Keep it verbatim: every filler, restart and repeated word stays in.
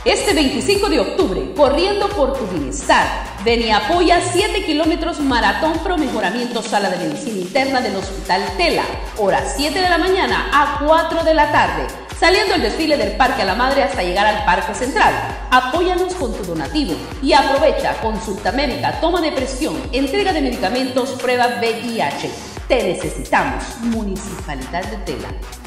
Este veinticinco de octubre, corriendo por tu bienestar, ven y apoya siete kilómetros Maratón Pro Mejoramiento Sala de Medicina Interna del Hospital Tela, horas siete de la mañana a cuatro de la tarde, saliendo el desfile del Parque a la Madre hasta llegar al Parque Central. Apóyanos con tu donativo y aprovecha consulta médica, toma de presión, entrega de medicamentos, prueba V I H. Te necesitamos, Municipalidad de Tela.